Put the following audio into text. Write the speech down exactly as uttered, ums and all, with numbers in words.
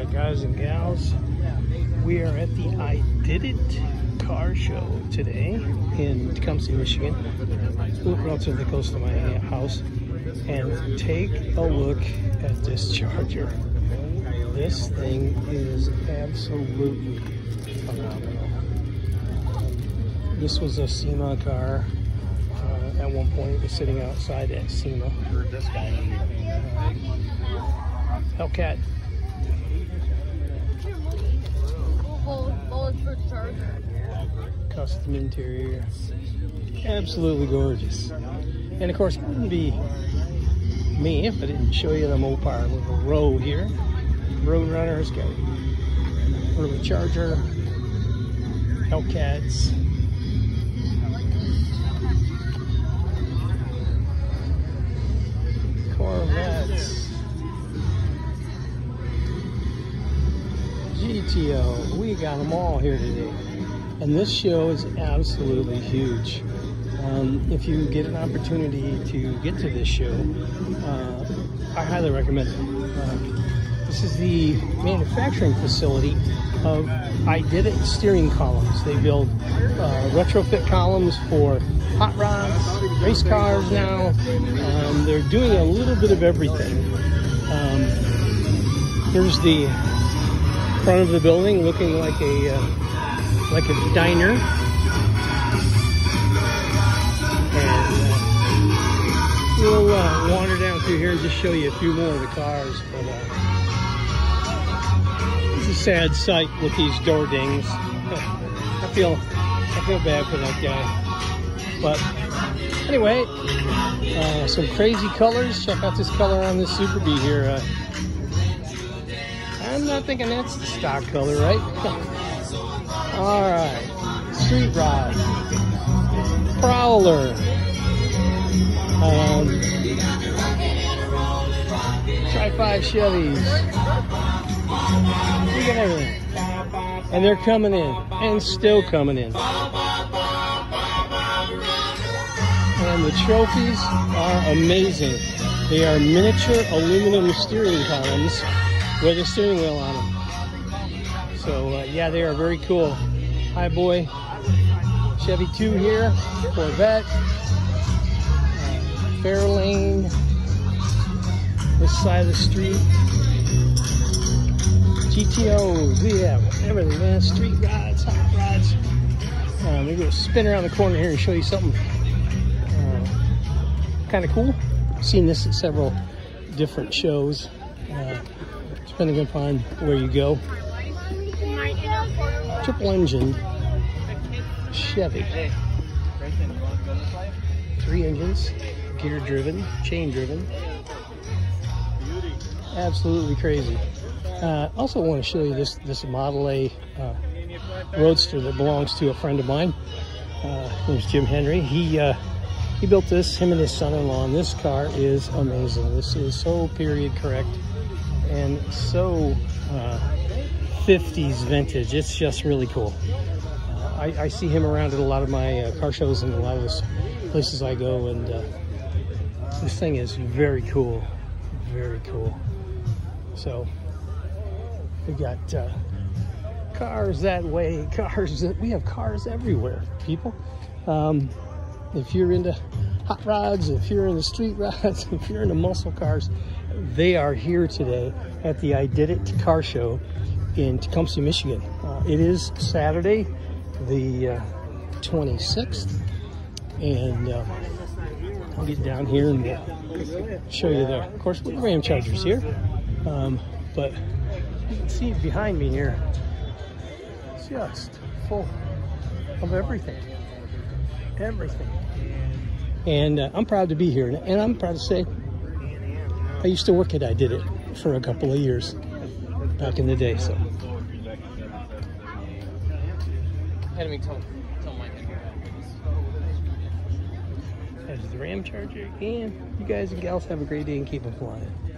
Alright guys and gals, we are at the I Did It car show today in Tecumseh, Michigan, relatively close to my house. And take a look at this Charger. This thing is absolutely phenomenal. This was a SEMA car. Uh, at one point it was sitting outside at SEMA. This guy. Hellcat. Custom interior. Absolutely gorgeous. And of course, it wouldn't be me if I didn't show you the Mopar little row here. Roadrunner's got a little Charger, Hellcats. Corvettes. G T O. We got them all here today. And this show is absolutely huge. Um, if you get an opportunity to get to this show, uh, I highly recommend it. Uh, this is the manufacturing facility of I Did It steering columns. They build uh, retrofit columns for hot rods, race cars now. Um, they're doing a little bit of everything. Um, here's the front of the building, looking like a uh, like a diner. We'll uh, wander down through here and just show you a few more of the cars, but uh, it's a sad sight with these door dings. I feel I feel bad for that guy. But anyway, uh, some crazy colors. Check out this color on this Super Bee here. Uh, I'm not thinking that's the stock color, right? All right, Street Rod, Prowler. Um, Tri five Chevys. We got everything. And they're coming in. And still coming in. And the trophies are amazing. They are miniature aluminum steering columns with a steering wheel on them. So, uh, yeah, they are very cool. Hi, boy. Chevy two here. Corvette. Fairlane, this side of the street, G T Os, we have everything, man. Street rods, hot rods. Um, we're going to spin around the corner here and show you something uh, kind of cool. I've seen this at several different shows, uh, depending upon where you go. Triple engine Chevy, three engines. Gear driven, chain driven, absolutely crazy. Uh, also want to show you this this Model A uh, Roadster that belongs to a friend of mine. Uh, his name's Jim Henry. He uh, he built this, him and his son-in-law, and this car is amazing. This is so period correct and so uh, fifties vintage. It's just really cool. Uh, I, I see him around at a lot of my uh, car shows and a lot of the places I go, and uh, this thing is very cool, very cool. So we got uh, cars that way, cars that we have cars everywhere, people. Um, if you're into hot rods, if you're into street rods, if you're into muscle cars, they are here today at the I Did It car show in Tecumseh, Michigan. Uh, it is Saturday, the uh, twenty-sixth, and uh, I'll get down here and we'll show you the, of course, the Ram Chargers here. Um, but you can see behind me here, it's just full of everything. Everything. And uh, I'm proud to be here. And I'm proud to say, I used to work at I Did It for a couple of years back in the day. So. There's the Ram Charger again. You guys and gals have a great day and keep them flying.